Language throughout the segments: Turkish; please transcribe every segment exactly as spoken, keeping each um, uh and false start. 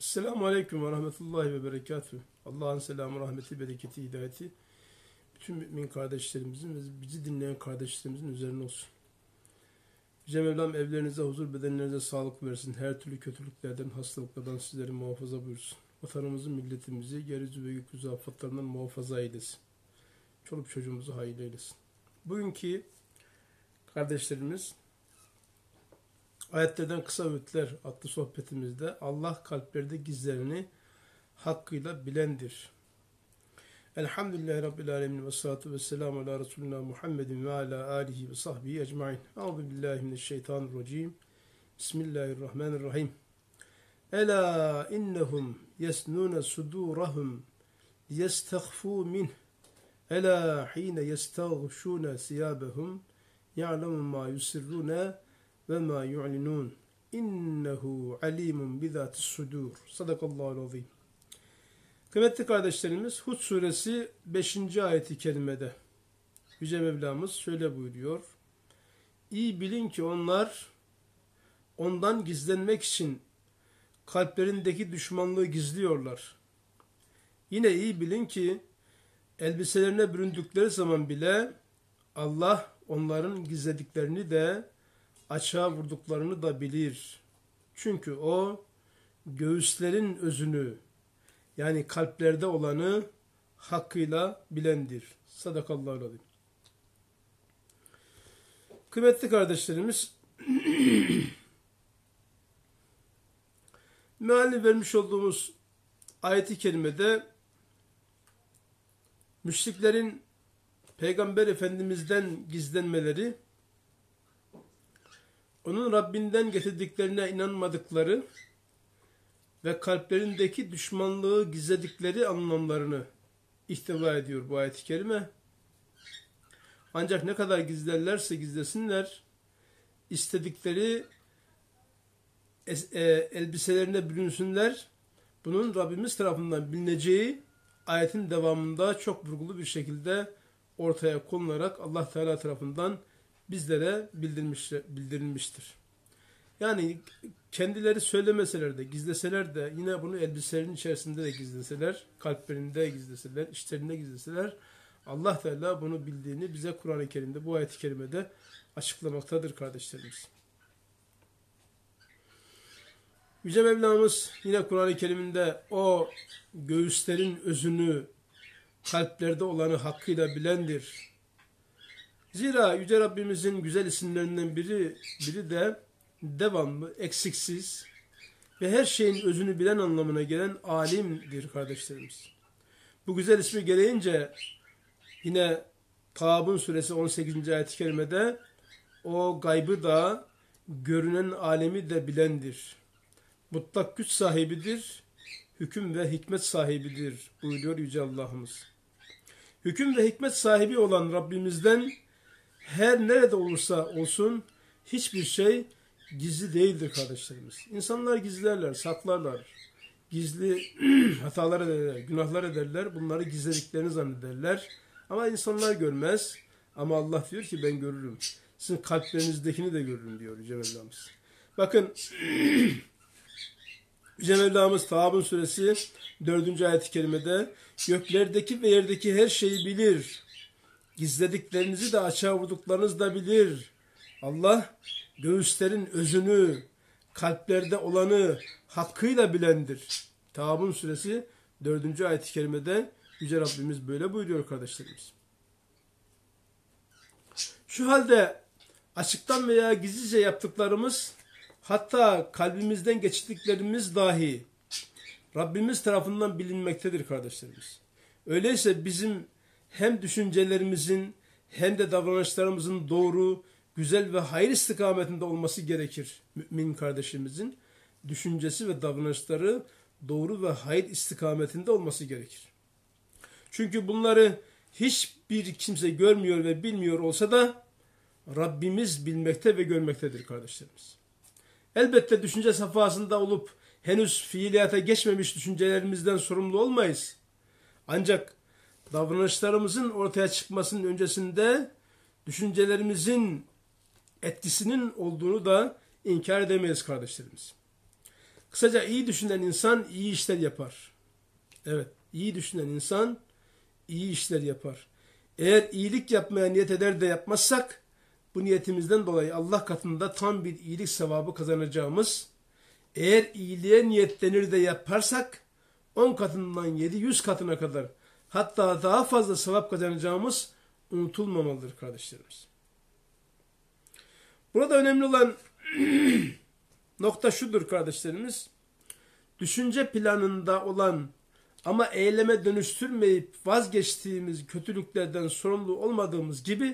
Selamun Aleyküm ve Rahmetullahi ve Berekatuhu. Allah'ın selamı, rahmeti, bereketi, hidayeti bütün mümin kardeşlerimizin ve bizi dinleyen kardeşlerimizin üzerine olsun. Yüce Mevlam evlerinize huzur, bedenlerinize sağlık versin. Her türlü kötülüklerden, hastalıklardan sizleri muhafaza buyursun. Vatanımızı, milletimizi, yeryüzü ve gökyüzü afatlarından muhafaza eylesin. Çoluk çocuğumuzu hayırlı eylesin. Bugünkü kardeşlerimiz Ayetlerden Kısa Öğütler adlı sohbetimizde Allah kalplerde gizlerini hakkıyla bilendir. Elhamdülillahi Rabbil Alemin ve salatu ve selamu ala Resulina Muhammedin ve ala alihi ve sahbihi ecmain. Euzu billahi mineşşeytanirracim. Bismillahirrahmanirrahim. Ela innehum yesnune sudurahum yestagfu minh. Ela hine yestagşune siyabehum ya'lemu ma yusirrune ve ma yu'linun. İnnehu alimun bizatis sudur. Sadakallahu azim. Kıymetli kardeşlerimiz, Hud suresi beşinci ayeti kerimede Yüce Mevlamız şöyle buyuruyor. İyi bilin ki onlar ondan gizlenmek için kalplerindeki düşmanlığı gizliyorlar. Yine iyi bilin ki elbiselerine büründükleri zaman bile Allah onların gizlediklerini de açığa vurduklarını da bilir. Çünkü o göğüslerin özünü, yani kalplerde olanı hakkıyla bilendir. Sadakallahu aleyhi. Kıymetli kardeşlerimiz, meali vermiş olduğumuz ayeti kerimede müşriklerin Peygamber Efendimiz'den gizlenmeleri, onun Rabbinden getirdiklerine inanmadıkları ve kalplerindeki düşmanlığı gizledikleri anlamlarını ihtiva ediyor bu ayet-i kerime. Ancak ne kadar gizlerlerse gizlesinler, istedikleri elbiselerine bürünsünler, bunun Rabbimiz tarafından bilineceği ayetin devamında çok vurgulu bir şekilde ortaya konularak Allah Teala tarafından bizlere bildirilmiş, bildirilmiştir. Yani kendileri söylemeseler de, gizleseler de, yine bunu elbiselerinin içerisinde de gizleseler, kalplerinde gizleseler, içlerinde gizleseler, Allah Teala bunu bildiğini bize Kur'an-ı Kerim'de, bu ayet-i kerimede açıklamaktadır kardeşlerimiz. Yüce Mevlamız yine Kur'an-ı Kerim'inde o göğüslerin özünü, kalplerde olanı hakkıyla bilendir. Zira Yüce Rabbimizin güzel isimlerinden biri, biri de devamlı, eksiksiz ve her şeyin özünü bilen anlamına gelen alimdir kardeşlerimiz. Bu güzel ismi gereğince yine Tağabun suresi on sekizinci ayet-i kerimede o gaybı da, görünen alemi de bilendir. Mutlak güç sahibidir, hüküm ve hikmet sahibidir buyuruyor Yüce Allah'ımız. Hüküm ve hikmet sahibi olan Rabbimizden her nerede olursa olsun hiçbir şey gizli değildir kardeşlerimiz. İnsanlar gizlerler, saklarlar. Gizli hatalar ederler, günahlar ederler. Bunları gizlediklerini zannederler. Ama insanlar görmez. Ama Allah diyor ki ben görürüm. Sizin kalplerinizdekini de görürüm diyor Yüce Mevlamız. Bakın Yüce Mevlamız Tağabun suresi dördüncü ayet-i kerimede göklerdeki ve yerdeki her şeyi bilir. Gizlediklerinizi de açığa vurduklarınızı da bilir. Allah göğüslerin özünü, kalplerde olanı hakkıyla bilendir. Tağabun suresi dördüncü ayet-i kerimede Yüce Rabbimiz böyle buyuruyor kardeşlerimiz. Şu halde açıktan veya gizlice yaptıklarımız, hatta kalbimizden geçirdiklerimiz dahi Rabbimiz tarafından bilinmektedir kardeşlerimiz. Öyleyse bizim hem düşüncelerimizin hem de davranışlarımızın doğru, güzel ve hayır istikametinde olması gerekir. Mümin kardeşimizin düşüncesi ve davranışları doğru ve hayır istikametinde olması gerekir. Çünkü bunları hiçbir kimse görmüyor ve bilmiyor olsa da Rabbimiz bilmekte ve görmektedir kardeşlerimiz. Elbette düşünce safhasında olup henüz fiiliyata geçmemiş düşüncelerimizden sorumlu olmayız. Ancak davranışlarımızın ortaya çıkmasının öncesinde düşüncelerimizin etkisinin olduğunu da inkar edemeyiz kardeşlerimiz. Kısaca iyi düşünen insan iyi işler yapar. Evet, iyi düşünen insan iyi işler yapar. Eğer iyilik yapmaya niyet eder de yapmazsak, bu niyetimizden dolayı Allah katında tam bir iyilik sevabı kazanacağımız, eğer iyiliğe niyetlenir de yaparsak, on katından yedi yüz katına kadar, hatta daha fazla sevap kazanacağımız unutulmamalıdır kardeşlerimiz. Burada önemli olan nokta şudur kardeşlerimiz. Düşünce planında olan ama eyleme dönüştürmeyip vazgeçtiğimiz kötülüklerden sorumlu olmadığımız gibi,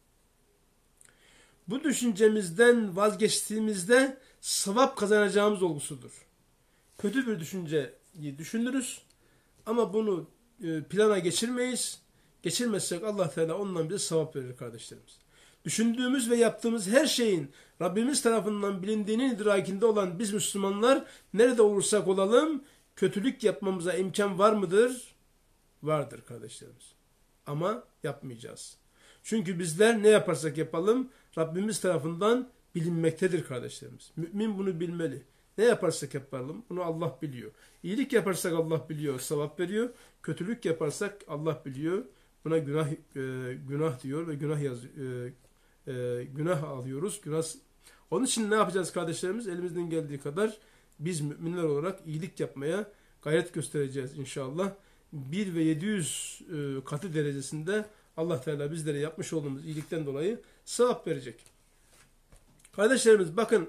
bu düşüncemizden vazgeçtiğimizde sevap kazanacağımız olgusudur. Kötü bir düşünceyi düşünürüz ama bunu plana geçirmeyiz. Geçirmezsek Allah Teala ondan bize sevap verir kardeşlerimiz. Düşündüğümüz ve yaptığımız her şeyin Rabbimiz tarafından bilindiğinin idrakinde olan biz Müslümanlar nerede olursak olalım kötülük yapmamıza imkan var mıdır? Vardır kardeşlerimiz. Ama yapmayacağız. Çünkü bizler ne yaparsak yapalım Rabbimiz tarafından bilinmektedir kardeşlerimiz. Mümin bunu bilmeli. Ne yaparsak yapalım bunu Allah biliyor. İyilik yaparsak Allah biliyor, sevap veriyor. Kötülük yaparsak Allah biliyor. Buna günah e, günah diyor ve günah yaz, e, e, günah alıyoruz. Günah. Onun için ne yapacağız kardeşlerimiz? Elimizden geldiği kadar biz müminler olarak iyilik yapmaya gayret göstereceğiz inşallah. bir ve yedi yüz e, katı derecesinde Allah Teala bizlere yapmış olduğumuz iyilikten dolayı sevap verecek. Kardeşlerimiz bakın,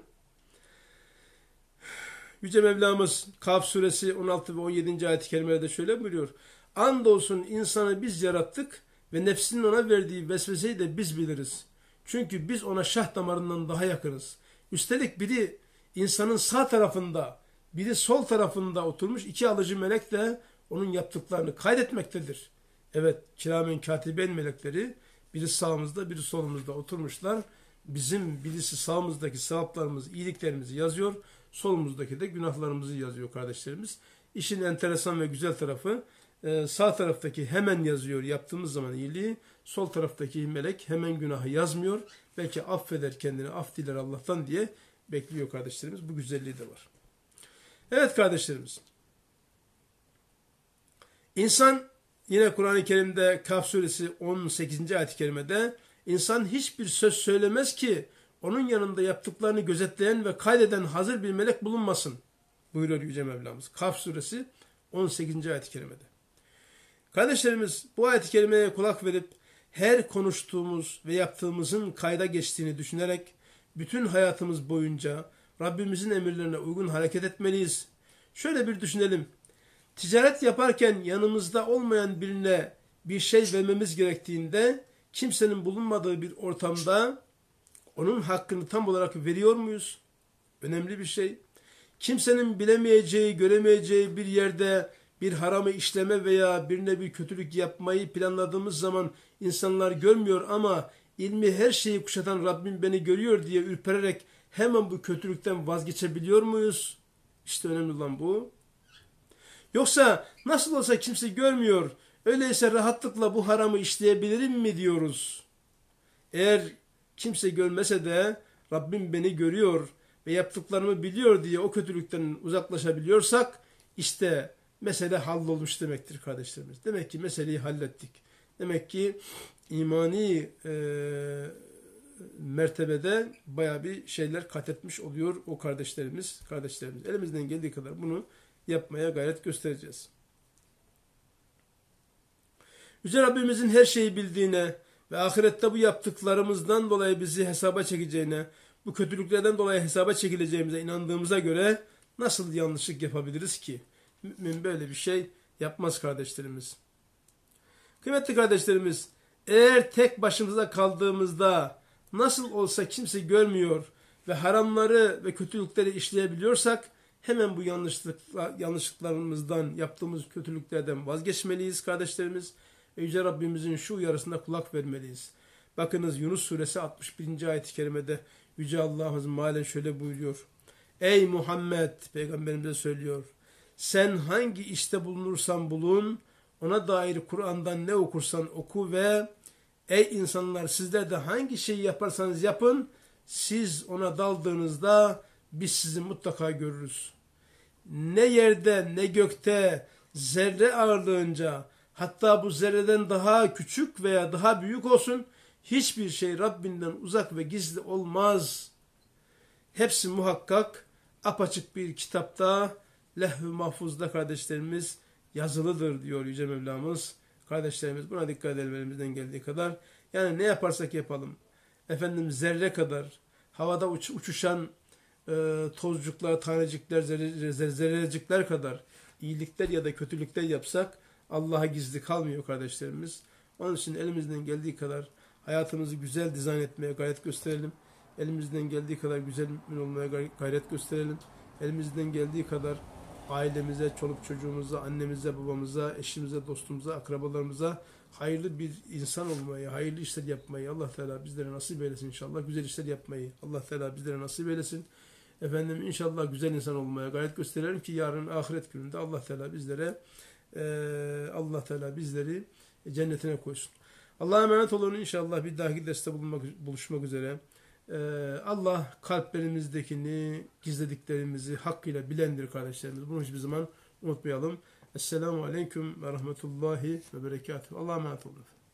Yüce Mevlamız Kaf suresi on altı ve on yedinci ayet-i kerimelerde şöyle buyuruyor. Andolsun insanı biz yarattık ve nefsinin ona verdiği vesveseyi de biz biliriz. Çünkü biz ona şah damarından daha yakınız. Üstelik biri insanın sağ tarafında, biri sol tarafında oturmuş iki alıcı melek de onun yaptıklarını kaydetmektedir. Evet, kiramen katiben melekleri biri sağımızda, biri solumuzda oturmuşlar. Bizim birisi sağımızdaki sevaplarımızı, iyiliklerimizi yazıyor. Solumuzdaki de günahlarımızı yazıyor kardeşlerimiz. İşin enteresan ve güzel tarafı sağ taraftaki hemen yazıyor yaptığımız zaman iyiliği. Sol taraftaki melek hemen günahı yazmıyor. Belki affeder kendini, af diler Allah'tan diye bekliyor kardeşlerimiz. Bu güzelliği de var. Evet kardeşlerimiz. İnsan yine Kur'an-ı Kerim'de Kaf suresi on sekizinci ayet-i kerimede insan hiçbir söz söylemez ki onun yanında yaptıklarını gözetleyen ve kaydeden hazır bir melek bulunmasın buyuruyor Yüce Mevlamız. Kaf suresi on sekizinci ayet-i kerimede. Kardeşlerimiz bu ayet-i kerimeye kulak verip her konuştuğumuz ve yaptığımızın kayda geçtiğini düşünerek bütün hayatımız boyunca Rabbimizin emirlerine uygun hareket etmeliyiz. Şöyle bir düşünelim. Ticaret yaparken yanımızda olmayan birine bir şey vermemiz gerektiğinde kimsenin bulunmadığı bir ortamda onun hakkını tam olarak veriyor muyuz? Önemli bir şey. Kimsenin bilemeyeceği, göremeyeceği bir yerde bir haramı işleme veya birine bir kötülük yapmayı planladığımız zaman insanlar görmüyor ama ilmi her şeyi kuşatan Rabbim beni görüyor diye ürpererek hemen bu kötülükten vazgeçebiliyor muyuz? İşte önemli olan bu. Yoksa nasıl olsa kimse görmüyor, öyleyse rahatlıkla bu haramı işleyebilirim mi diyoruz? Eğer kimse görmese de Rabbim beni görüyor ve yaptıklarımı biliyor diye o kötülükten uzaklaşabiliyorsak işte mesele hallolmuş demektir kardeşlerimiz. Demek ki meseleyi hallettik. Demek ki imani e, mertebede baya bir şeyler kat etmiş oluyor o kardeşlerimiz. Kardeşlerimiz elimizden geldiği kadar bunu yapmaya gayret göstereceğiz. Yüce Rabbimizin her şeyi bildiğine ve ahirette bu yaptıklarımızdan dolayı bizi hesaba çekeceğine, bu kötülüklerden dolayı hesaba çekileceğimize inandığımıza göre nasıl yanlışlık yapabiliriz ki? Mümin böyle bir şey yapmaz kardeşlerimiz. Kıymetli kardeşlerimiz, eğer tek başımıza kaldığımızda nasıl olsa kimse görmüyor ve haramları ve kötülükleri işleyebiliyorsak hemen bu yanlışlıklar, yanlışlıklarımızdan, yaptığımız kötülüklerden vazgeçmeliyiz kardeşlerimiz. Ve Yüce Rabbimizin şu uyarısına kulak vermeliyiz. Bakınız Yunus suresi altmış birinci ayet-i kerimede Yüce Allah'ımız malen şöyle buyuruyor. Ey Muhammed, Peygamberimize söylüyor. Sen hangi işte bulunursan bulun, ona dair Kur'an'dan ne okursan oku ve ey insanlar sizler de hangi şeyi yaparsanız yapın, siz ona daldığınızda biz sizi mutlaka görürüz. ne yerde ne gökte zerre ağırlığınca, hatta bu zerreden daha küçük veya daha büyük olsun, hiçbir şey Rabbinden uzak ve gizli olmaz. Hepsi muhakkak apaçık bir kitapta, lehv-i mahfuzda kardeşlerimiz yazılıdır diyor Yüce Mevlamız. Kardeşlerimiz buna dikkat edelim elimizden geldiği kadar. Yani ne yaparsak yapalım. Efendim zerre kadar havada uç, uçuşan e, tozcuklar, tanecikler, zerre, zerre, zerrecikler kadar iyilikler ya da kötülükler yapsak Allah'a gizli kalmıyor kardeşlerimiz. Onun için elimizden geldiği kadar hayatımızı güzel dizayn etmeye gayret gösterelim. Elimizden geldiği kadar güzel mümin olmaya gayret gösterelim. Elimizden geldiği kadar ailemize, çoluk çocuğumuza, annemize, babamıza, eşimize, dostumuza, akrabalarımıza hayırlı bir insan olmayı, hayırlı işler yapmayı Allah Teala bizlere nasip eylesin inşallah. Güzel işler yapmayı Allah Teala bizlere nasip eylesin. Efendim inşallah güzel insan olmaya gayret gösterelim ki yarın ahiret gününde Allah Teala bizlere e, Allah Teala bizleri cennetine koysun. Allah'a emanet olun inşallah bir dahaki derste bulunmak, buluşmak üzere. Ee, Allah kalplerimizdekini, gizlediklerimizi hakkıyla bilendir kardeşlerimiz. Bunu hiçbir zaman unutmayalım. Esselamu Aleyküm ve Rahmetullahi ve Berekatuhu. Allah'a emanet olun.